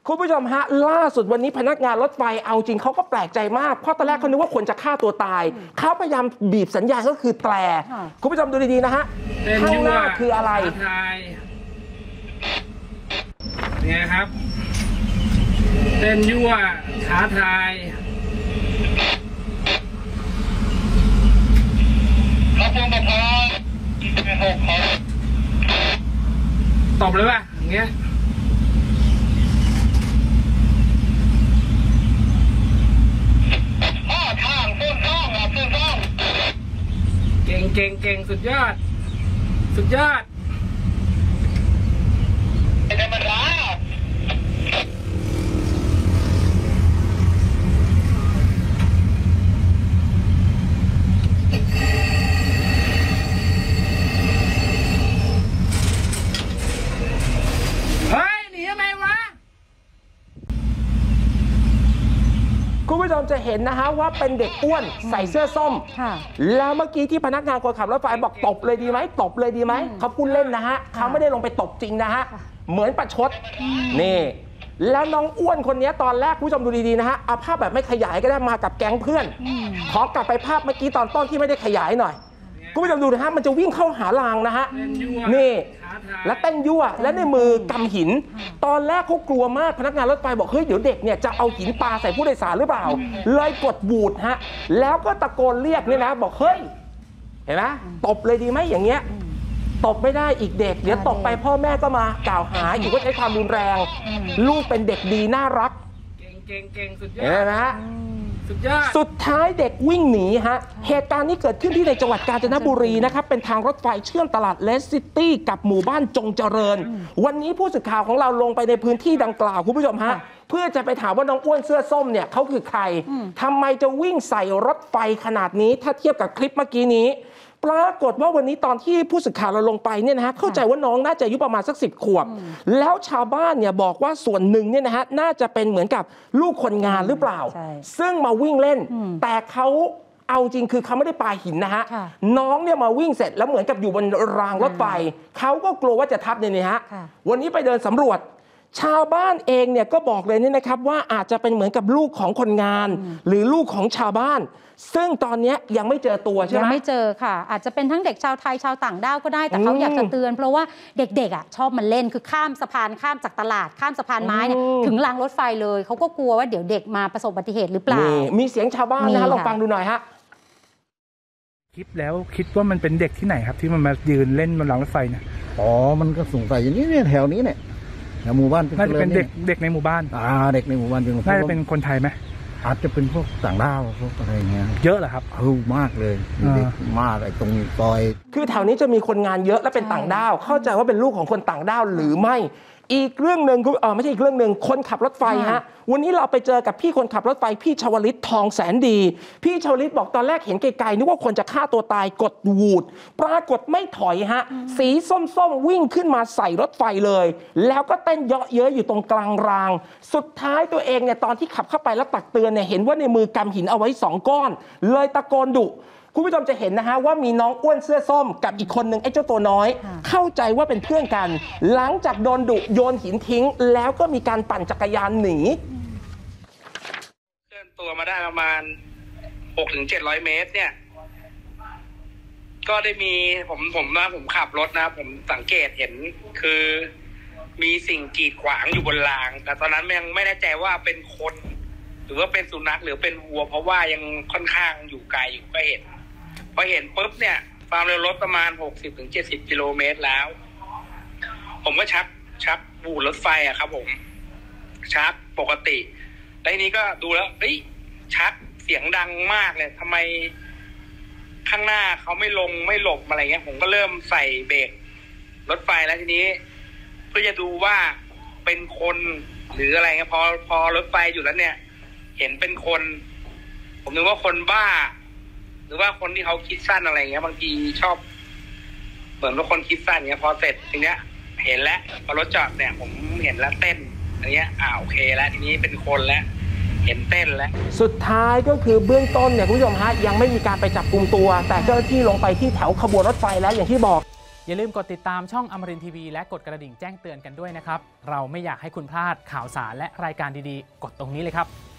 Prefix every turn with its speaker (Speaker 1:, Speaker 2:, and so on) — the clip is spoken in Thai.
Speaker 1: คุณผู้ชมฮะล่าสุดวันนี้พนักงานรถไฟเอาจริงเขาก็แปลกใจมากเพราะตอนแรกเขานึกว่าคนจะฆ่าตัวตายเขาพยายามบีบสัญญาณก็คือแตรคุณผู้ชมดูดีๆนะฮะข้างหน้าคืออะไร
Speaker 2: เนี่ยครับเต้นยั่วท้าทายตบเลยป่ะอย่างเงี้ยเก่งสุดยอดธรรมดา
Speaker 1: คุณผู้ชมจะเห็นนะฮะว่าเป็นเด็กอ้วนใส่เสื้อส้มแล้วเมื่อกี้ที่พนักงานคนขับรถไฟบอกตบเลยดีไหมตบเลยดีไหมเขาพูดเล่นนะฮะเขาไม่ได้ลงไปตบจริงนะฮะเหมือนประชดนี่แล้วน้องอ้วนคนนี้ตอนแรกคุณผู้ชมดูดีๆนะฮะเอาภาพแบบไม่ขยายก็ได้มากับแก๊งเพื่อนขอกลับไปภาพเมื่อกี้ตอนต้นที่ไม่ได้ขยายหน่อยคุณผู้ชมดูนะฮะมันจะวิ่งเข้าหารางนะฮะนี่และเต้นยั่วและในมือกำหินตอนแรกเขากลัวมากพนักงานรถไฟบอกเฮ้ยเดี๋ยวเด็กเนี่ยจะเอาหินปาใส่ผู้โดยสารหรือเปล่าเลยกดบูดฮะแล้วก็ตะโกนเรียกเนี่ยนะบอกเฮ้ยเห็นไหมตบเลยดีไหมอย่างเงี้ยตบไม่ได้อีกเด็กเดี๋ยวตบไปพ่อแม่ก็มากล่าวหาอีกว่าใช้ความรุนแรงลูกเป็นเด็กดีน่ารัก
Speaker 2: เก่งสุดยอด
Speaker 1: เห็นไหมฮะสุดท้ายเด็กวิ่งหนีฮะเหตุการณ์นี้เกิดขึ้นที่ในจังหวัดกาญจนบุรีนะครับเป็นทางรถไฟเชื่อมตลาดเลสซิตี้กับหมู่บ้านจงเจริญวันนี้ผู้สื่อข่าวของเราลงไปในพื้นที่ดังกล่าวคุณผู้ชมฮะเพื่อจะไปถามว่าน้องอ้วนเสื้อส้มเนี่ยเขาคือใครทำไมจะวิ่งใส่รถไฟขนาดนี้ถ้าเทียบกับคลิปเมื่อกี้นี้ปรากฏว่าวันนี้ตอนที่ผู้สื่อข่าวเราลงไปเนี่ยนะฮะเข้าใจว่าน้องน่าจะอายุประมาณสัก10 ขวบแล้วชาวบ้านเนี่ยบอกว่าส่วนหนึ่งเนี่ยนะฮะน่าจะเป็นเหมือนกับลูกคนงานหรือเปล่าซึ่งมาวิ่งเล่นแต่เขาเอาจริงคือเขาไม่ได้ปาหินนะฮะน้องเนี่ยมาวิ่งเสร็จแล้วเหมือนกับอยู่บนรางรถไฟเขาก็กลัวว่าจะทับเนี่ยฮะวันนี้ไปเดินสำรวจชาวบ้านเองเนี่ยก็บอกเลยเนี่ยนะครับว่าอาจจะเป็นเหมือนกับลูกของคนงานหรือลูกของชาวบ้านซึ่งตอนนี้ยังไม่เจอตัวใช่ไหม
Speaker 3: ยังไม่เจอค่ะอาจจะเป็นทั้งเด็กชาวไทยชาวต่างด้าวก็ได้แต่เขาอยากจะเตือนเพราะว่าเด็กๆอ่ะชอบมันเล่นคือข้ามสะพานข้ามจากตลาดข้ามสะพานไม้เนี่ยถึงรางรถไฟเลยเขาก็กลัวว่าเดี๋ยวเด็กมาประสบอุบัติเหตุหรือเปล่า
Speaker 1: มีเสียงชาวบ้านนะลองฟังดูหน่อยฮะ
Speaker 4: คลิปแล้วคิดว่ามันเป็นเด็กที่ไหนครับที่มันมายืนเล่นบนรางรถไฟเนี่ย
Speaker 5: อ๋อมันก็สงสัยอย่างนี้เนี่ยแถวนี้เนี่ยแถวหมู่บ้าน
Speaker 4: น่าจะเป็นเด็กในหมู่บ้าน
Speaker 5: เด็กในหมู่บ้านจริง
Speaker 4: น่าจะเป็นคนไทยไหม
Speaker 5: อาจจะเป็นพวกต่างด้าวพวกอะไรเงี้ย
Speaker 4: เยอะเหรอครับ
Speaker 5: มากเลยมากไอ้ตรงซอย
Speaker 1: คือแถวนี้จะมีคนงานเยอะและเป็นต่างด้าวเข้าใจว่าเป็นลูกของคนต่างด้าวหรือไม่อีกเรื่องหนึ่งไม่ใช่อีกเรื่องหนึ่งคนขับรถไฟฮะวันนี้เราไปเจอกับพี่คนขับรถไฟพี่ชวลิตทองแสนดีพี่ชวลิตบอกตอนแรกเห็นไกลๆนึกว่าคนจะฆ่าตัวตายกดวูดปรากฏไม่ถอยฮะสีส้มๆวิ่งขึ้นมาใส่รถไฟเลยแล้วก็เต้นเยาะเย้ยอยู่ตรงกลางรางสุดท้ายตัวเองเนี่ยตอนที่ขับเข้าไปแล้วตักเตือนเนี่ยเห็นว่าในมือกำหินเอาไว้2 ก้อนเลยตะโกนดุคุณผู้ชมจะเห็นนะฮะว่ามีน้องอ้วนเสื้อส้มกับอีกคนหนึ่งไอ้เจ้าตัวน้อยเข้าใจว่าเป็นเพื่อนกันหลังจากโดนดุโยนหินทิ้งแล้วก็มีการปั่นจักรยานหนี
Speaker 2: เคลื่อนตัวมาได้ประมาณ600-700 เมตรเนี่ยก็ได้มีผมขับรถนะผมสังเกตเห็นคือมีสิ่งกีดขวางอยู่บนรางแต่ตอนนั้นยังไม่แน่ใจว่าเป็นคนหรือว่าเป็นสุนัขหรือเป็นวัวเพราะว่ายังค่อนข้างอยู่ไกลอยู่ก็เห็นพอเห็นปุ๊บเนี่ยความเร็วรถประมาณ60-70 กิโลเมตรแล้วผมก็ชักบูดรถไฟอะครับผมชักปกติแล้วทีนี้ก็ดูแล้วชักเสียงดังมากเลยทำไมข้างหน้าเขาไม่ลงไม่หลบอะไรเงี้ยผมก็เริ่มใส่เบรกรถไฟแล้วทีนี้เพื่อจะดูว่าเป็นคนหรืออะไรเงี้ยพอรถไฟอยู่แล้วเนี่ยเห็นเป็นคนผมนึกว่าคนบ้าหรือว่าคนที่เขาคิดสั้นอะไรเงี้ยบางทีชอบเหมือนว่าคนคิดสั้นเงี้ยพอเสร็จทีเนี้ยเห็นแล้วพอรถจอดเนี่ยผมเห็นแล้วเต้นอันเนี้ยโอเคแล้วทีนี้เป็นคนแล้วเห็นเต้นแล้ว
Speaker 1: สุดท้ายก็คือเบื้องต้นเนี่ยคุณผู้ชมฮะยังไม่มีการไปจับกุมตัวแต่เจ้าหน้าที่ลงไปที่แถวขบวนรถไฟแล้วอย่างที่บอก
Speaker 6: อย่าลืมกดติดตามช่องอมรินทร์ทีวีและกดกระดิ่งแจ้งเตือนกันด้วยนะครับเราไม่อยากให้คุณพลาดข่าวสารและรายการดีๆกดตรงนี้เลยครับ